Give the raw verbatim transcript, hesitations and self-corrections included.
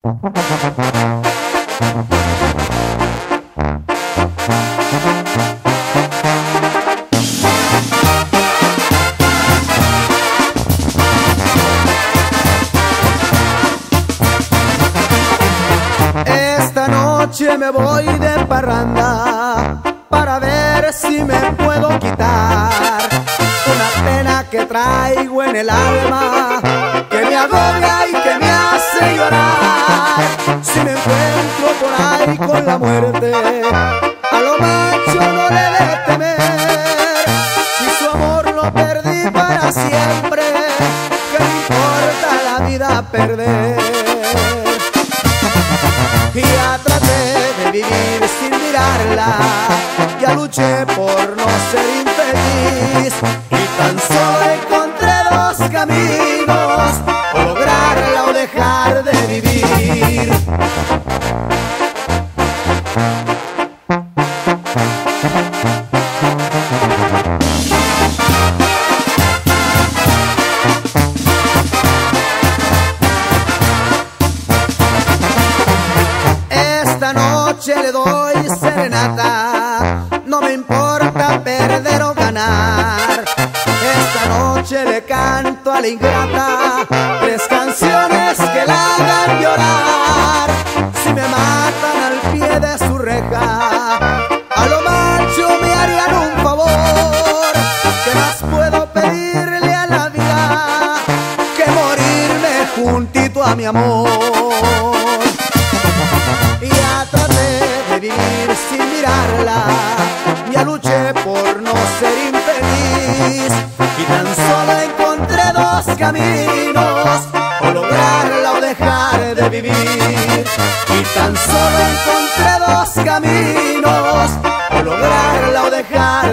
Esta noche me voy de parranda para ver si me puedo quitar una pena que traigo en el alma, que me agobia y que me hace llorar. Si me encuentro por ahí con la muerte, a lo macho no le he de temer. Si su amor lo perdí para siempre, ¿qué me importa la vida perder? Y ya traté de vivir sin mirarla, ya luché por no ser infeliz, y tan solo encontré dos caminos, o lograrla o dejar de vivir. Esta noche le doy serenata, no me importa perder o ganar. Esta noche le canto a la ingrata tres canciones que la hagan llorar. Si me matan al pie de su reja, a lo macho me harían un favor. ¿Qué más puedo pedirle a la vida que morirme juntito a mi amor? Ya traté de vivir sin mirarla, ya luché por no ser infeliz, y tan solo encontré dos caminos, o lograrla o dejar de vivir. Y tan solo encontré dos caminos, o lograrla o dejar